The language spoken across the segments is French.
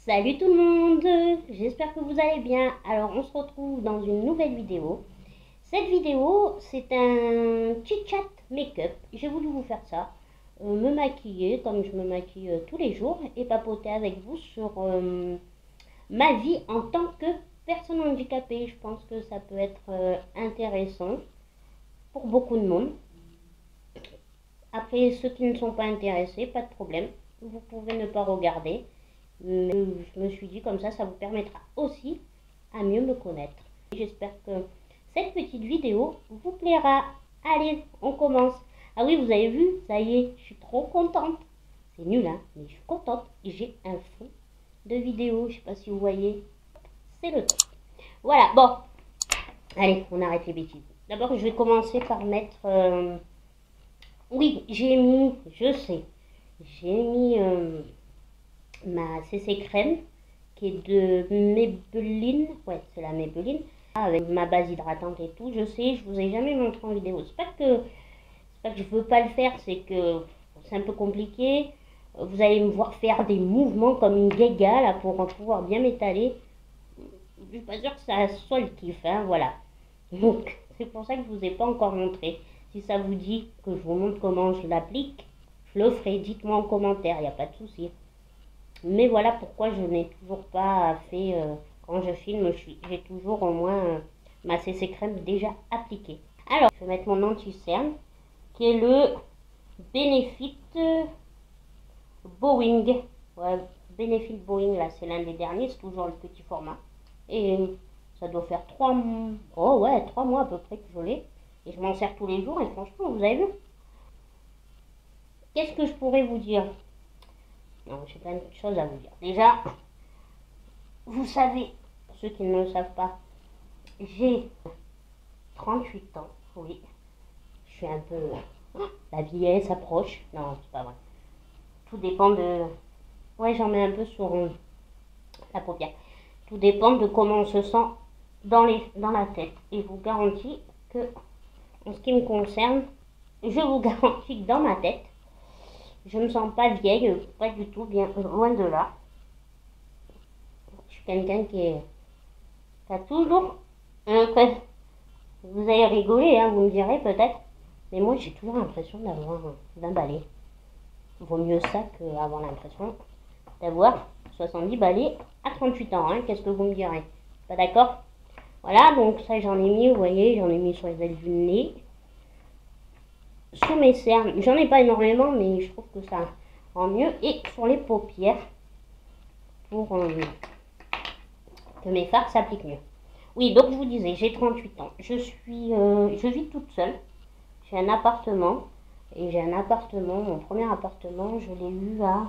Salut tout le monde, j'espère que vous allez bien. Alors on se retrouve dans une nouvelle vidéo. Cette vidéo c'est un chit-chat make-up. J'ai voulu vous faire ça, me maquiller comme je me maquille tous les jours et papoter avec vous sur ma vie en tant que personne handicapée. Je pense que ça peut être intéressant pour beaucoup de monde. Après ceux qui ne sont pas intéressés, pas de problème, vous pouvez ne pas regarder. Mais je me suis dit comme ça vous permettra aussi à mieux me connaître. J'espère que cette petite vidéo vous plaira. Allez, on commence. Ah oui, vous avez vu, ça y est, je suis trop contente. C'est nul, hein, mais je suis contente. J'ai un fond de vidéo, je sais pas si vous voyez. C'est le top. Voilà, bon. Allez, on arrête les bêtises. D'abord, je vais commencer par mettre... Oui, j'ai mis, je sais, j'ai mis... ma CC crème qui est de Maybelline, ouais c'est la Maybelline, avec ma base hydratante et tout. Je sais, je vous ai jamais montré en vidéo, c'est pas que je veux pas le faire, c'est que c'est un peu compliqué. Vous allez me voir faire des mouvements comme une guéga là pour pouvoir bien m'étaler. Je suis pas sûre que ça soit le kiff, hein, voilà. Donc c'est pour ça que je vous ai pas encore montré. Si ça vous dit que je vous montre comment je l'applique, je le ferai, dites-moi en commentaire, il n'y a pas de souci. Mais voilà pourquoi je n'ai toujours pas fait, quand je filme, j'ai toujours au moins ma CC crème déjà appliquée. Alors, je vais mettre mon anti-cerne, qui est le Benefit Bowing. Ouais, Benefit Bowing, là, c'est l'un des derniers, c'est toujours le petit format. Et ça doit faire 3 mois, oh ouais, 3 mois à peu près que je l'ai. Et je m'en sers tous les jours, et franchement, vous avez vu? Qu'est-ce que je pourrais vous dire? Non, j'ai plein de choses à vous dire. Déjà, vous savez, pour ceux qui ne le savent pas, j'ai 38 ans, oui. Je suis un peu... La vieillesse approche. Non, c'est pas vrai. Tout dépend de... Ouais, j'en mets un peu sur la paupière. Tout dépend de comment on se sent dans la tête. Et je vous garantis que, en ce qui me concerne, je vous garantis que dans ma tête, je me sens pas vieille, pas du tout, bien loin de là. Je suis quelqu'un qui a toujours vous allez rigoler, hein, vous me direz peut-être, mais moi j'ai toujours l'impression d'avoir 20 balais. Vaut mieux ça qu'avoir l'impression d'avoir 70 balais à 38 ans, hein, qu'est-ce que vous me direz? Pas d'accord? Voilà, donc ça j'en ai mis, vous voyez, j'en ai mis sur les ailes du nez, sur mes cernes, j'en ai pas énormément, mais je trouve que ça rend mieux, et sur les paupières, pour que mes fards s'appliquent mieux. Oui, donc je vous disais, j'ai 38 ans, je vis toute seule, j'ai un appartement, et j'ai un appartement, mon premier appartement, je l'ai eu à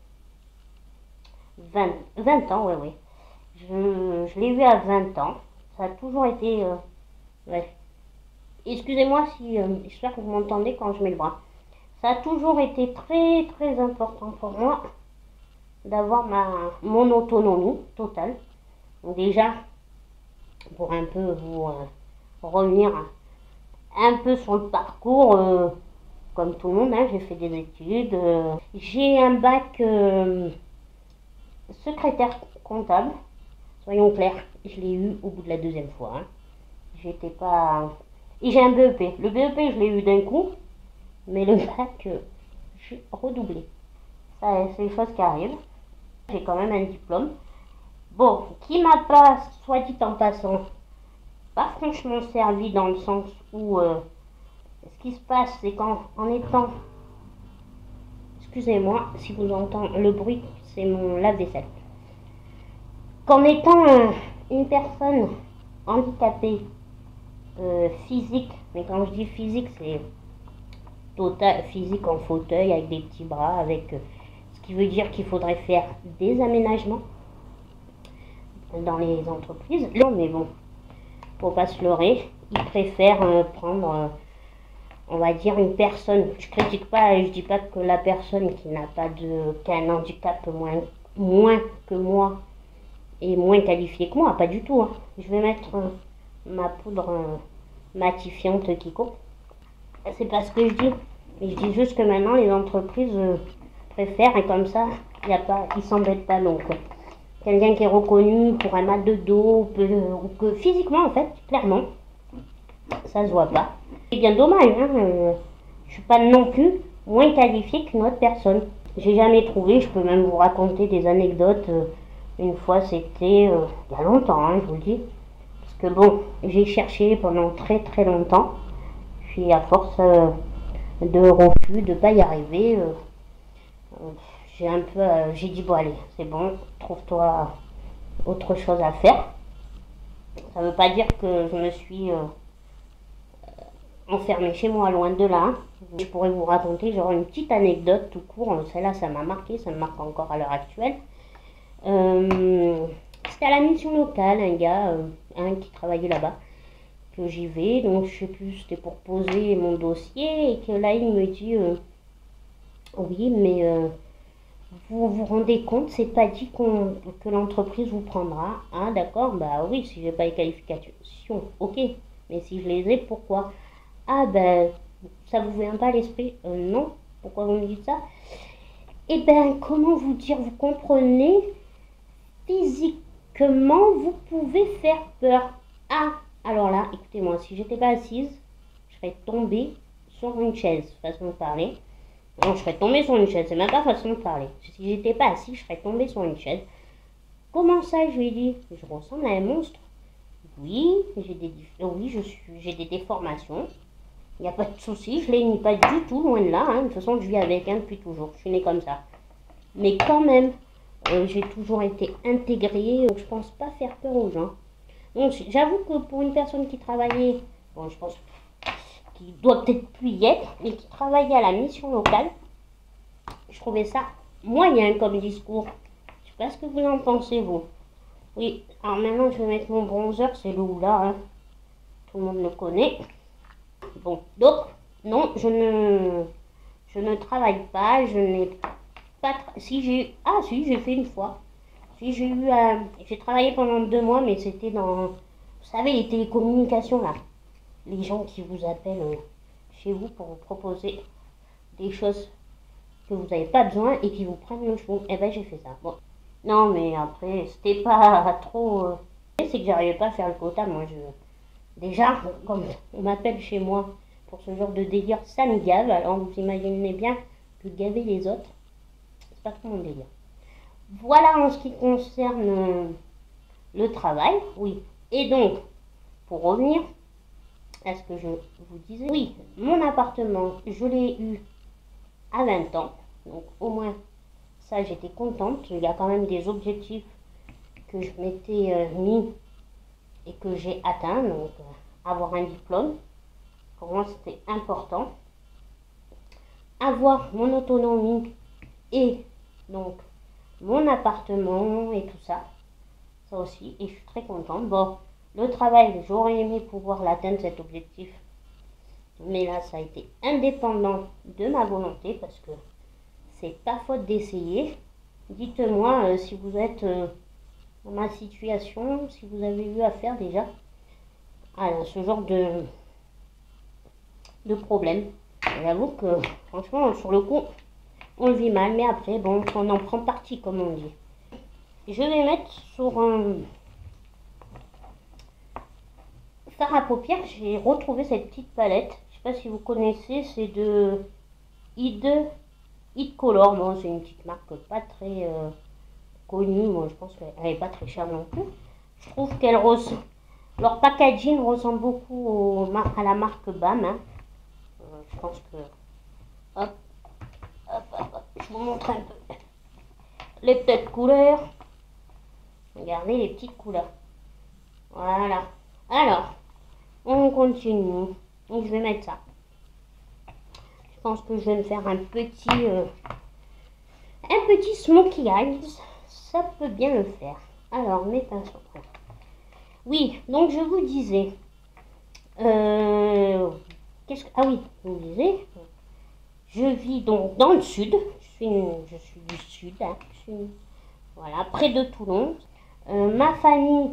20 ans, ouais, je l'ai eu à 20 ans, ça a toujours été, ouais. Excusez-moi si, j'espère que vous m'entendez quand je mets le bras. Ça a toujours été très très important pour moi d'avoir mon autonomie totale. Donc déjà, pour un peu vous revenir un peu sur le parcours, comme tout le monde, hein, j'ai fait des études. J'ai un bac secrétaire comptable, soyons clairs, je l'ai eu au bout de la deuxième fois. Hein. J'étais pas... Et j'ai un BEP. Le BEP, je l'ai eu d'un coup, mais le bac, j'ai redoublé. Ça, c'est les choses qui arrivent. J'ai quand même un diplôme. Bon, qui m'a pas, soit dit en passant, pas franchement servi dans le sens où ce qui se passe, c'est qu'en étant... Excusez-moi si vous entendez le bruit, c'est mon lave-vaisselle. Qu'en étant une personne handicapée, physique, mais quand je dis physique, c'est total physique en fauteuil avec des petits bras, avec ce qui veut dire qu'il faudrait faire des aménagements dans les entreprises. Non, mais bon, faut pas se leurrer, ils préfèrent prendre, on va dire, une personne. Je critique pas, je dis pas que la personne qui n'a pas qu'un handicap moins que moi est moins qualifiée que moi, pas du tout. Hein. Je vais mettre ma poudre matifiante Kiko. C'est pas ce que je dis. Mais je dis juste que maintenant les entreprises préfèrent, et comme ça, ils s'embêtent pas long. Quoi. quelqu'un qui est reconnu pour un mal de dos, ou que physiquement, en fait, clairement, ça se voit pas. C'est bien dommage, hein, je suis pas non plus moins qualifiée qu'une autre personne. J'ai jamais trouvé, je peux même vous raconter des anecdotes. Une fois, c'était il y a longtemps, hein, je vous le dis. Parce que bon, j'ai cherché pendant très très longtemps. Puis à force de refus, de pas y arriver, j'ai dit bon allez, c'est bon, trouve-toi autre chose à faire. Ça veut pas dire que je me suis enfermée chez moi, loin de là. Je pourrais vous raconter genre une petite anecdote tout court. Celle-là, ça m'a marqué, ça me marque encore à l'heure actuelle. C'était à la mission locale, un gars qui travaillait là-bas, que j'y vais, donc je sais plus, c'était pour poser mon dossier, et que là il me dit oui, mais vous vous rendez compte, c'est pas dit que l'entreprise vous prendra. Ah d'accord, bah oui, si j'ai pas les qualifications, ok, mais si je les ai, pourquoi? Ah ben, ça vous vient pas à l'esprit? Non, pourquoi vous me dites ça? Eh ben, comment vous dire, vous comprenez, physiquement, vous pouvez faire peur. Ah, alors là, écoutez-moi, si j'étais pas assise, je serais tombée sur une chaise, façon de parler. Non, je serais tombée sur une chaise, c'est même pas façon de parler. Si j'étais pas assise, je serais tombée sur une chaise. Comment ça, je lui ai dit? Je ressemble à un monstre. Oui, j'ai des déformations. Il n'y a pas de souci, je les nie pas du tout, loin de là. Hein. De toute façon, je vis avec depuis toujours. Je suis née comme ça. Mais quand même, j'ai toujours été intégrée. Je pense pas faire peur aux gens. Donc, j'avoue que pour une personne qui travaillait, bon, je pense qu'il doit peut-être plus y être, mais qui travaillait à la mission locale, je trouvais ça moyen comme discours. Je sais pas ce que vous en pensez, vous. Oui, alors maintenant, je vais mettre mon bronzer, c'est le là. Hein. Tout le monde le connaît. Bon, donc, non, je ne travaille pas, je n'ai pas... Si j'ai fait une fois. Si j'ai travaillé pendant 2 mois, mais c'était dans, vous savez, les télécommunications, là. Les gens qui vous appellent chez vous pour vous proposer des choses que vous n'avez pas besoin et qui vous prennent le cheveu. Eh ben, j'ai fait ça. Bon. Non, mais après, c'était pas trop... C'est que j'arrivais pas à faire le quota, moi, Déjà, comme on m'appelle chez moi pour ce genre de délire, ça me gave. Alors vous imaginez bien que gaver les autres, c'est pas trop mon délire. Voilà en ce qui concerne le travail, oui. Et donc, pour revenir à ce que je vous disais, oui, mon appartement, je l'ai eu à 20 ans. Donc au moins, ça j'étais contente. Il y a quand même des objectifs que je m'étais mis et que j'ai atteint, donc avoir un diplôme, pour moi c'était important. Avoir mon autonomie et donc mon appartement et tout ça, ça aussi, et je suis très contente. Bon, le travail, j'aurais aimé pouvoir l'atteindre cet objectif, mais là ça a été indépendant de ma volonté parce que c'est pas faute d'essayer. Dites-moi si vous êtes dans ma situation, si vous avez eu affaire déjà à ce genre de problème. J'avoue que franchement, sur le coup, on le vit mal, mais après, bon, on en prend parti, comme on dit. Je vais mettre sur un fard à paupières, j'ai retrouvé cette petite palette. Je sais pas si vous connaissez, c'est de Hit Color. Bon, c'est une petite marque pas très connue. Moi, je pense qu'elle n'est pas très chère non plus. Je trouve qu'elle ressemble. Leur packaging ressemble beaucoup à la marque BAM. Hein. Je pense que... Hop, je vous montre un peu les petites couleurs. Regardez les petites couleurs. Voilà. Alors, on continue. Donc, je vais mettre ça. Je pense que je vais me faire un petit smokey eyes. Ça peut bien le faire. Alors, mes pinceaux. Oui, donc je vous disais... ah oui, je vous disais... Je vis donc dans le sud. Je suis du sud. Hein, voilà, près de Toulon. Ma famille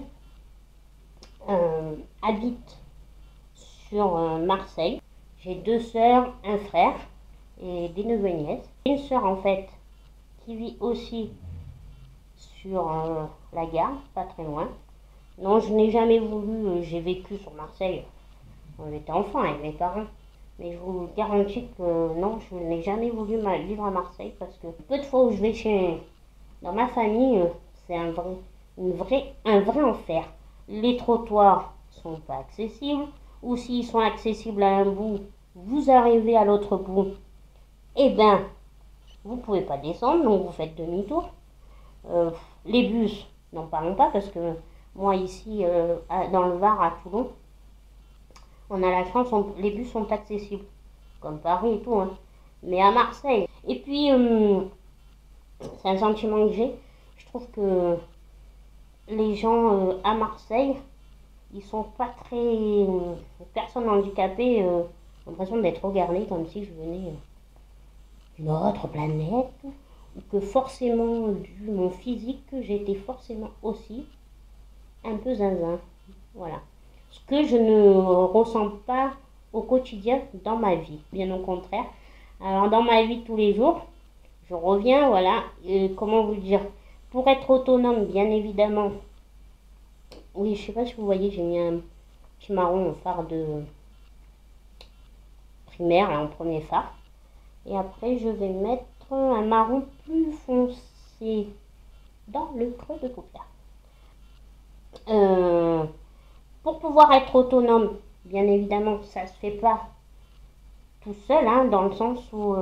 habite sur Marseille. J'ai 2 sœurs, un frère et des neveux et nièces. Une sœur en fait qui vit aussi sur la gare, pas très loin. Non, je n'ai jamais voulu, j'ai vécu sur Marseille, on était enfant avec mes parents. Mais je vous garantis que non, je n'ai jamais voulu vivre à Marseille parce que peu de fois où je vais dans ma famille, c'est un vrai enfer. Les trottoirs sont pas accessibles, ou s'ils sont accessibles à un bout, vous arrivez à l'autre bout, eh ben, vous pouvez pas descendre, donc vous faites demi-tour. Les bus, n'en parlons pas parce que moi ici, dans le Var, à Toulon, on a la chance, les bus sont accessibles, comme Paris et tout, hein. Mais à Marseille, et puis c'est un sentiment que j'ai, je trouve que les gens à Marseille, ils sont pas très... personnes handicapées ont l'impression d'être regardées comme si je venais d'une autre planète, ou que forcément, vu mon physique, j'étais forcément aussi un peu zinzin. Voilà. Ce que je ne ressens pas au quotidien dans ma vie, bien au contraire. Alors dans ma vie de tous les jours, je reviens, voilà, comment vous dire, pour être autonome, bien évidemment. Oui, je sais pas si vous voyez, j'ai mis un petit marron au phare de primaire, là, en premier phare. Et après, je vais mettre un marron plus foncé dans le creux de paupière. Pour pouvoir être autonome, bien évidemment, ça se fait pas tout seul, hein, dans le sens où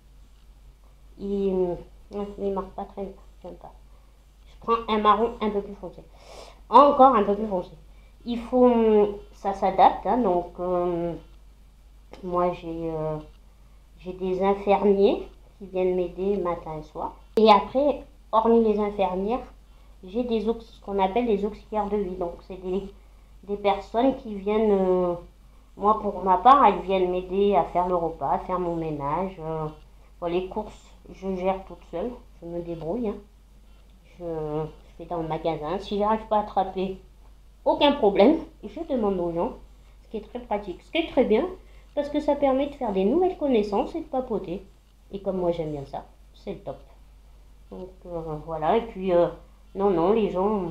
il marque pas très bien, j'aime pas. Je prends un marron un peu plus foncé, encore un peu plus foncé. Il faut, ça s'adapte, hein, donc moi j'ai des infirmiers qui viennent m'aider matin et soir. Et après, hormis les infirmières, j'ai ce qu'on appelle des auxiliaires de vie. Donc c'est des personnes qui viennent, moi pour ma part, elles viennent m'aider à faire le repas, à faire mon ménage. Les courses, je gère toute seule, je me débrouille. Hein. Je fais dans le magasin. Si j'arrive pas à attraper, aucun problème, je demande aux gens, ce qui est très pratique, ce qui est très bien, parce que ça permet de faire des nouvelles connaissances et de papoter. Et comme moi j'aime bien ça, c'est le top. Donc voilà, et puis non, les gens,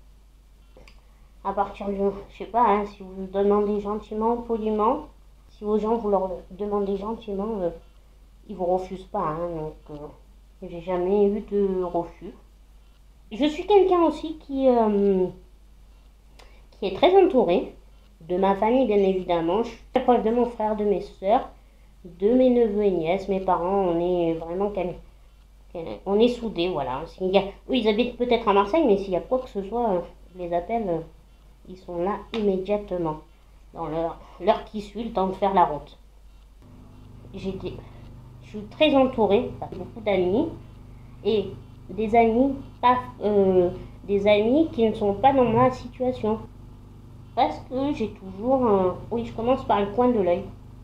à partir de, je sais pas, hein, si vous demandez gentiment, poliment, si aux gens vous leur demandez gentiment, ils vous refusent pas, hein, donc j'ai jamais eu de refus. Je suis quelqu'un aussi qui est très entouré de ma famille, bien évidemment. Je suis très proche de mon frère, de mes soeurs, de mes neveux et nièces. Mes parents, on est vraiment on est soudés, voilà. Oui, ils habitent peut-être à Marseille, mais s'il y a quoi que ce soit, je les appelle, ils sont là immédiatement, dans l'heure qui suit, le temps de faire la route. Je suis très entourée par beaucoup d'amis, et des amis, des amis qui ne sont pas dans ma situation. Parce que j'ai toujours, oui, je commence par le coin de l'œil.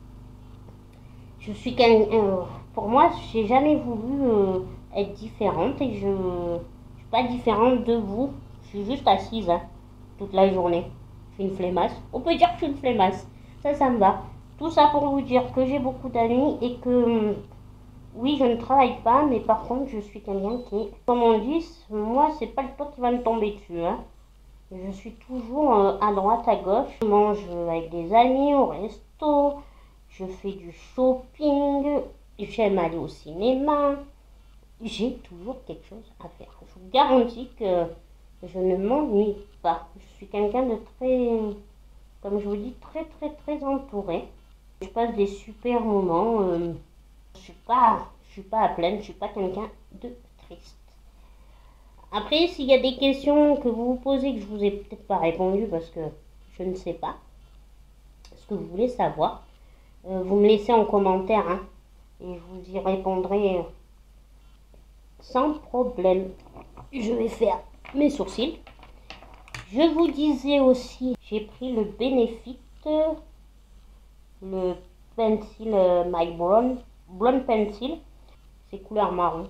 Je suis pour moi, j'ai jamais voulu être différente et je suis pas différente de vous. Je suis juste assise, hein, toute la journée. Je suis une flemmasse. On peut dire que je suis une flemmasse. Ça me va. Tout ça pour vous dire que j'ai beaucoup d'amis et que oui, je ne travaille pas, mais par contre, je suis quelqu'un qui, comme on dit, moi, c'est pas le temps qui va me tomber dessus, hein. Je suis toujours à droite, à gauche. Je mange avec des amis au resto. Je fais du shopping. J'aime aller au cinéma. J'ai toujours quelque chose à faire. Je vous garantis que je ne m'ennuie pas. Je suis quelqu'un de très, comme je vous dis, très entouré. Je passe des super moments. Je suis pas à plaindre. Je suis pas quelqu'un de triste. Après, s'il y a des questions que vous vous posez que je vous ai peut-être pas répondu parce que je ne sais pas ce que vous voulez savoir, vous me laissez en commentaire, hein, et je vous y répondrai sans problème. Je vais faire mes sourcils. Je vous disais aussi, j'ai pris le Benefit, le pencil My Blonde Pencil, c'est couleur marron.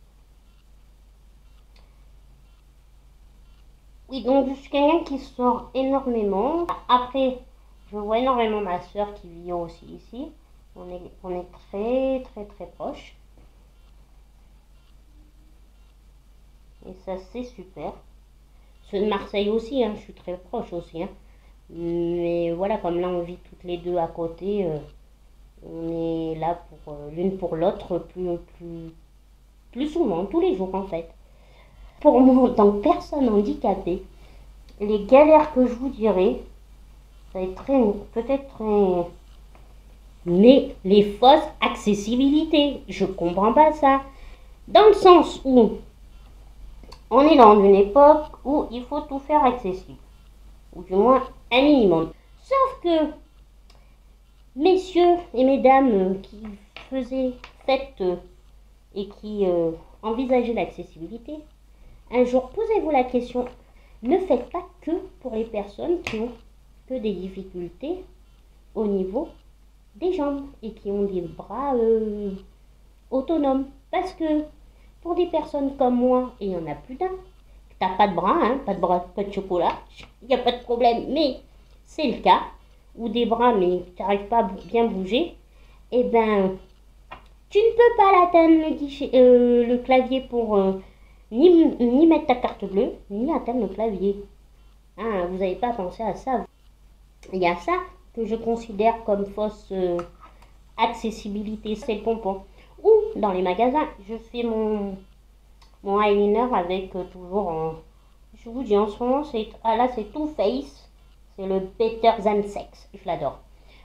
Oui, donc je suis quelqu'un qui sort énormément. Après, je vois énormément ma soeur qui vit aussi ici. On est très proches. Et ça, c'est super. Ceux de Marseille aussi, hein, je suis très proche aussi. Hein. Mais voilà, comme là on vit toutes les deux à côté, on est là pour l'une pour l'autre plus souvent, tous les jours en fait. Pour moi, en tant que personne handicapée, les galères que je vous dirai, ça va être peut-être très... Mais les fausses accessibilités, je comprends pas ça. Dans le sens où on est dans une époque où il faut tout faire accessible. Ou du moins un minimum. Sauf que, messieurs et mesdames qui faites et qui envisageaient l'accessibilité, un jour posez-vous la question, ne faites pas que pour les personnes qui ont que des difficultés au niveau des jambes et qui ont des bras autonomes. Parce que pour des personnes comme moi, et il y en a plus d'un, t'as pas de bras, hein, pas de chocolat, il n'y a pas de problème, mais c'est le cas, ou des bras mais tu n'arrives pas à bien bouger, et ben tu ne peux pas l'atteindre le clavier pour ni mettre ta carte bleue, ni atteindre le clavier. Hein, vous n'avez pas pensé à ça. Il y a ça que je considère comme fausse accessibilité, c'est le pompon. Ou dans les magasins, je fais mon eyeliner avec toujours en... Je vous dis en ce moment, là c'est Too Faced, c'est le Better Than Sex, je l'adore.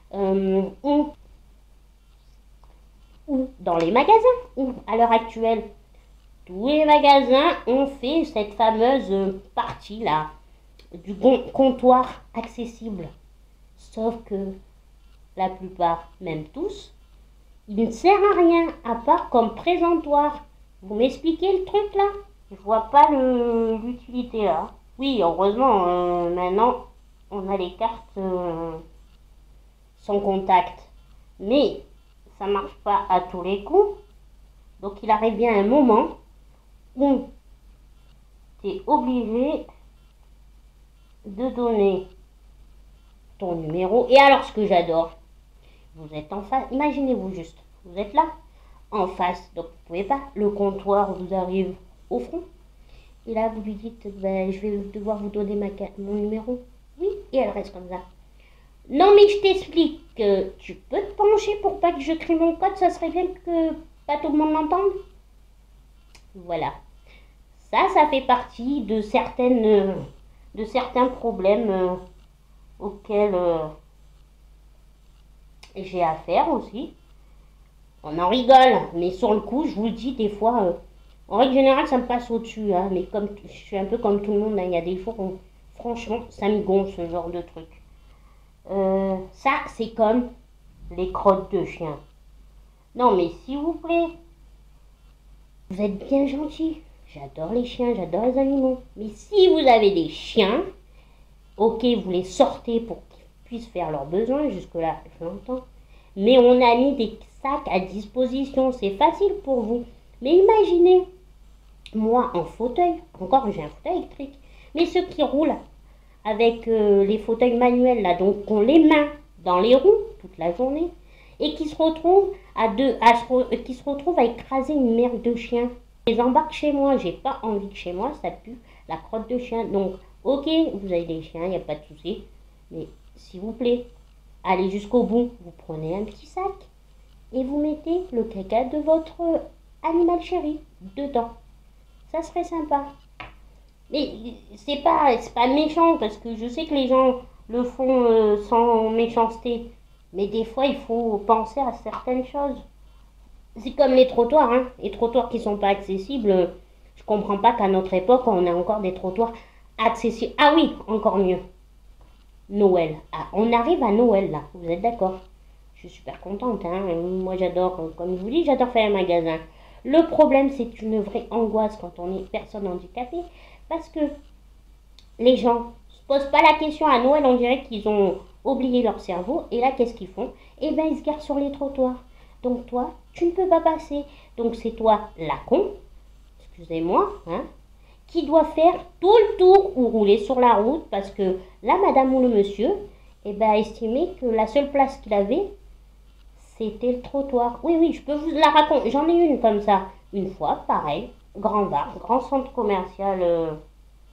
Ou dans les magasins, ou à l'heure actuelle, tous les magasins ont fait cette fameuse partie là du comptoir accessible. Sauf que la plupart, même tous, il ne sert à rien à part comme présentoir. Vous m'expliquez le truc là? Je vois pas l'utilité là. Oui, heureusement, maintenant on a les cartes sans contact. Mais ça marche pas à tous les coups. Donc il arrive bien un moment où tu es obligé de donner ton numéro. Et alors ce que j'adore, vous êtes en face, imaginez-vous juste, vous êtes là, en face, donc vous pouvez pas, le comptoir vous arrive au front. Et là vous lui dites, ben, je vais devoir vous donner mon numéro. Oui, et elle reste comme ça. Non mais je t'explique, tu peux te pencher pour pas que je crie mon code, ça serait bien que pas tout le monde l'entende. Voilà. Ça fait partie de certains problèmes auxquels j'ai affaire aussi. On en rigole, mais sur le coup, je vous le dis, des fois, en règle générale, ça me passe au-dessus. Hein, mais comme je suis un peu comme tout le monde, hein, il y a des jours où, franchement, ça me gonfle ce genre de truc. Ça, c'est comme les crottes de chien. Non, mais s'il vous plaît, vous êtes bien gentils. J'adore les chiens, j'adore les animaux. Mais si vous avez des chiens, ok, vous les sortez pour qu'ils puissent faire leurs besoins, jusque-là, je l'entends. Mais on a mis des sacs à disposition, c'est facile pour vous. Mais imaginez, moi en fauteuil, encore j'ai un fauteuil électrique, mais ceux qui roulent avec les fauteuils manuels, là, donc ont les mains dans les roues toute la journée, et qui se retrouvent qui se retrouvent à écraser une merde de chien. Je les embarque chez moi, j'ai pas envie que chez moi ça pue la crotte de chien. Donc, ok, vous avez des chiens, il n'y a pas de souci, mais s'il vous plaît, allez jusqu'au bout. Vous prenez un petit sac et vous mettez le caca de votre animal chéri dedans. Ça serait sympa. Mais c'est pas méchant parce que je sais que les gens le font sans méchanceté. Mais des fois, il faut penser à certaines choses. C'est comme les trottoirs, hein. Les trottoirs qui sont pas accessibles. Je comprends pas qu'à notre époque, on a encore des trottoirs accessibles. Ah oui, encore mieux. Noël. Ah, on arrive à Noël là. Vous êtes d'accord? Je suis super contente, hein. Moi, j'adore, comme je vous dis, j'adore faire un magasin. Le problème, c'est une vraie angoisse quand on est personne handicapée. Parce que les gens se posent pas la question à Noël, on dirait qu'ils ont oublié leur cerveau. Et là, qu'est-ce qu'ils font? Eh bien, ils se garent sur les trottoirs. Donc toi, tu ne peux pas passer. Donc c'est toi, la con, excusez-moi, hein, qui doit faire tout le tour ou rouler sur la route parce que la madame ou le monsieur, eh ben, a estimé que la seule place qu'il avait, c'était le trottoir. Oui, oui, je peux vous la raconter. J'en ai une comme ça. Une fois, pareil, grand bar, grand centre commercial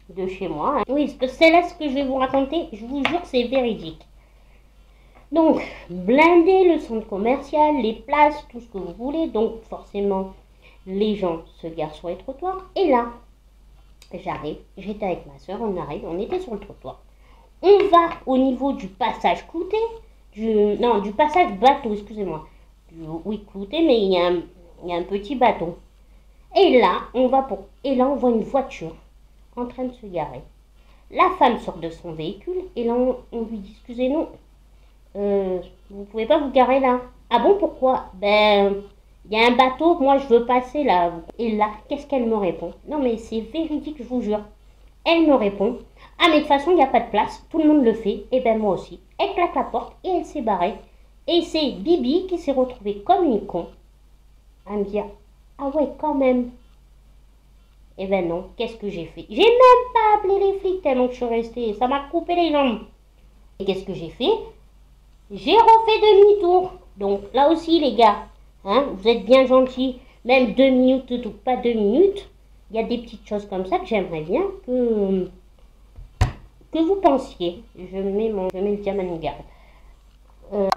de chez moi. Oui, parce que c'est là ce que je vais vous raconter, je vous jure, c'est véridique. Donc, blinder le centre commercial, les places, tout ce que vous voulez. Donc, forcément, les gens se garent sur les trottoirs. Et là, j'arrive, j'étais avec ma soeur, on arrive, on était sur le trottoir. On va au niveau du passage clouté, du passage bateau, excusez-moi. Oui, clouté, mais il y a un petit bateau. Et là, on voit une voiture en train de se garer. La femme sort de son véhicule et là, on lui dit, excusez-nous, vous pouvez pas vous garer là. Ah bon, pourquoi? Ben, il y a un bateau, moi je veux passer là. Et là, qu'est-ce qu'elle me répond? Non mais c'est véridique, je vous jure. Elle me répond, ah mais de toute façon il n'y a pas de place, tout le monde le fait, et ben moi aussi. Elle claque la porte et elle s'est barrée. Et c'est Bibi qui s'est retrouvée comme une con à me dire, ah ouais quand même. Et ben non, qu'est-ce que j'ai fait? J'ai même pas appelé les flics tellement que je suis restée, ça m'a coupé les jambes. Et qu'est-ce que j'ai fait? J'ai refait demi-tour. Donc là aussi les gars, hein, vous êtes bien gentils, même 2 minutes ou pas 2 minutes. Il y a des petites choses comme ça que j'aimerais bien que vous pensiez. Je mets le diamant en garde.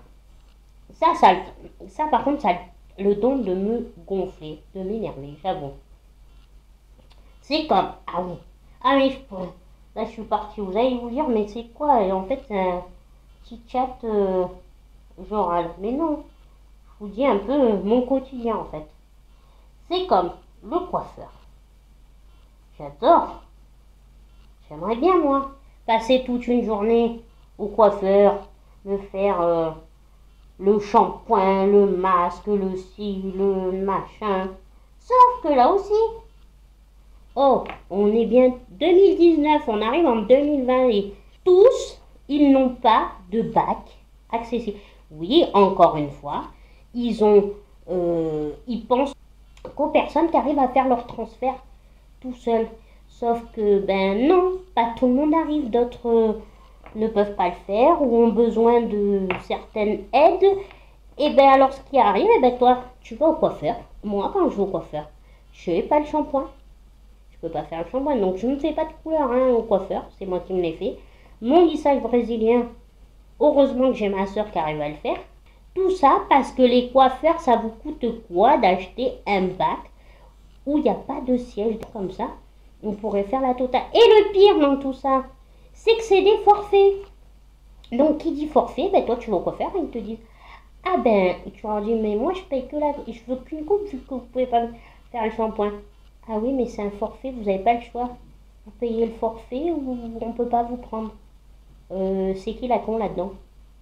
Ça par contre, ça a le don de me gonfler, de m'énerver, j'avoue. C'est comme, ah oui, là je suis partie, vous allez vous dire, mais c'est quoi? Et en fait, c'est un petit chat joral. Mais non, je vous dis un peu mon quotidien en fait. C'est comme le coiffeur. J'adore. J'aimerais bien moi passer toute une journée au coiffeur, me faire le shampoing, le masque, le cil, le machin. Sauf que là aussi, oh, on est bien 2019, on arrive en 2020 et tous, ils n'ont pas de bac accessible. Oui, encore une fois, ils pensent qu'aux personnes qui arrivent à faire leur transfert tout seuls. Sauf que, ben non, pas tout le monde arrive, d'autres ne peuvent pas le faire ou ont besoin de certaines aides. Et ben alors ce qui arrive, et ben toi, tu vas au coiffeur. Moi, quand je vais au coiffeur, je n'ai pas le shampoing. Je peux pas faire le shampoing, donc je ne fais pas de couleur hein, au coiffeur, c'est moi qui me l'ai fait. Mon lissage brésilien, heureusement que j'ai ma soeur qui arrive à le faire. Tout ça parce que les coiffeurs, ça vous coûte quoi d'acheter un bac où il n'y a pas de siège comme ça? On pourrait faire la totale. Et le pire dans tout ça, c'est que c'est des forfaits. Donc qui dit forfait, ben toi tu vas au coiffeur et ils te disent, ah ben, tu leur dis, mais moi je paye que je veux qu'une coupe vu que vous pouvez pas faire le shampoing. Ah oui, mais c'est un forfait, vous n'avez pas le choix. Vous payez le forfait ou on ne peut pas vous prendre. C'est qui la con là-dedans?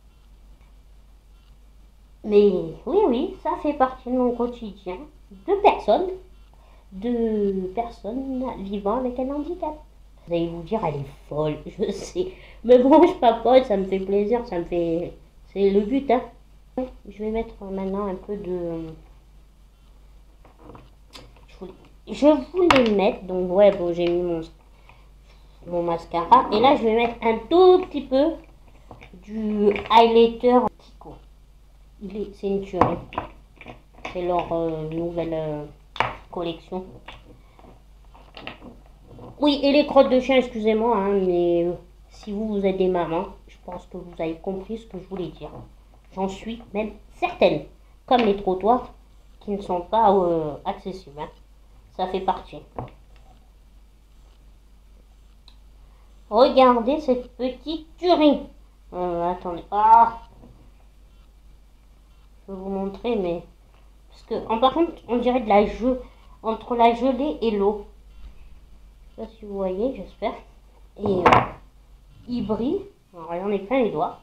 Mais oui, ça fait partie de mon quotidien de personnes vivant avec un handicap. Vous allez vous dire, elle est folle, je sais. Mais bon, je papote, ça me fait plaisir, c'est le but, hein. Je vais mettre maintenant un peu de... Je voulais mettre, donc ouais, bon, j'ai mis mon mascara. Et là, je vais mettre un tout petit peu du highlighter Kiko. C'est une tuerie. C'est leur nouvelle collection. Oui, et les crottes de chien, excusez-moi, hein, mais si vous êtes des mamans, je pense que vous avez compris ce que je voulais dire. J'en suis même certaine. Comme les trottoirs qui ne sont pas accessibles. Hein. Ça fait partie. Regardez cette petite tuerie. Attendez. Ah, je vais vous montrer, mais... Parce que, par contre, on dirait de la entre la gelée et l'eau. Je sais pas si vous voyez, j'espère. Et il brille. Alors, j'en ai plein les doigts.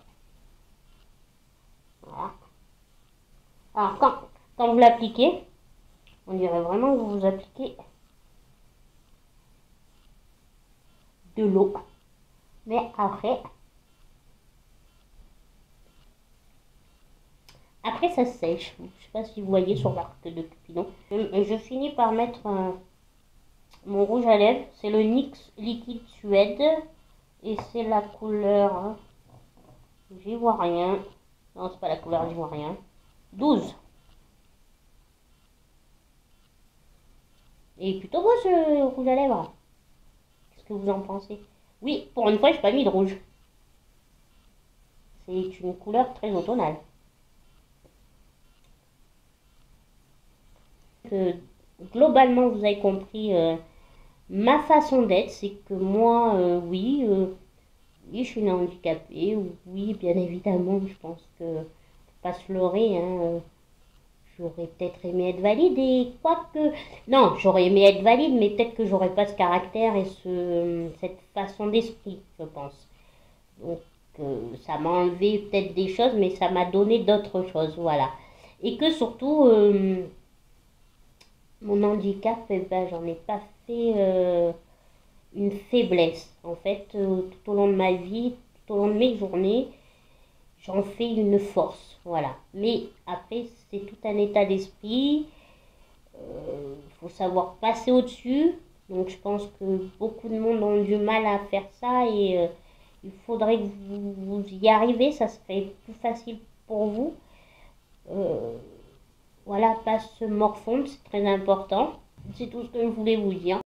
Voilà. Alors, quand vous l'appliquez, on dirait vraiment que vous appliquez de l'eau. Mais après ça sèche. Je ne sais pas si vous voyez sur l'arc de Cupidon. Je finis par mettre mon rouge à lèvres. C'est le NYX Liquide Suède. Et c'est la couleur... J'y vois rien. Non, c'est pas la couleur, j'y vois rien. 12. Et plutôt beau ce rouge à lèvres. que vous en pensez. Oui, pour une fois, je n'ai pas mis de rouge. C'est une couleur très automnale. Globalement, vous avez compris ma façon d'être, c'est que moi, oui, je suis une handicapée, oui, bien évidemment, je pense que, faut pas se leurrer, hein, j'aurais peut-être aimé être valide et quoique, non, j'aurais aimé être valide, mais peut-être que j'aurais pas ce caractère et cette façon d'esprit, je pense. Donc, ça m'a enlevé peut-être des choses, mais ça m'a donné d'autres choses, voilà. Et que surtout, mon handicap, eh ben, j'en ai pas fait une faiblesse. En fait, tout au long de ma vie, tout au long de mes journées, j'en fais une force, voilà. Mais après, c'est tout un état d'esprit. Il faut savoir passer au-dessus. Donc, je pense que beaucoup de monde ont du mal à faire ça et il faudrait que vous y arrivez. Ça serait plus facile pour vous. Euh, voilà, pas se morfondre, c'est très important. C'est tout ce que je voulais vous dire.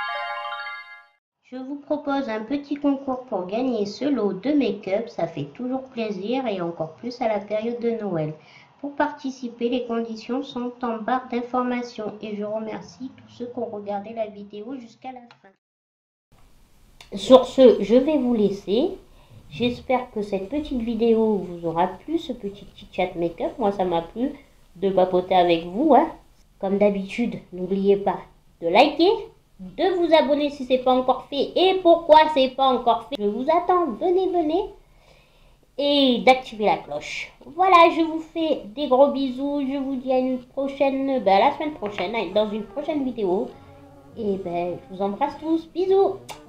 Je vous propose un petit concours pour gagner ce lot de make-up, ça fait toujours plaisir et encore plus à la période de Noël. Pour participer, les conditions sont en barre d'informations et je remercie tous ceux qui ont regardé la vidéo jusqu'à la fin. Sur ce, je vais vous laisser. J'espère que cette petite vidéo vous aura plu, ce petit chit-chat make-up. Moi, ça m'a plu de papoter avec vous, hein. Comme d'habitude, n'oubliez pas de liker, de vous abonner si ce n'est pas encore fait. Et pourquoi c'est pas encore fait, je vous attends, venez. Et d'activer la cloche. Voilà, je vous fais des gros bisous. Je vous dis à une prochaine, à la semaine prochaine, dans une prochaine vidéo. Et je vous embrasse tous. Bisous.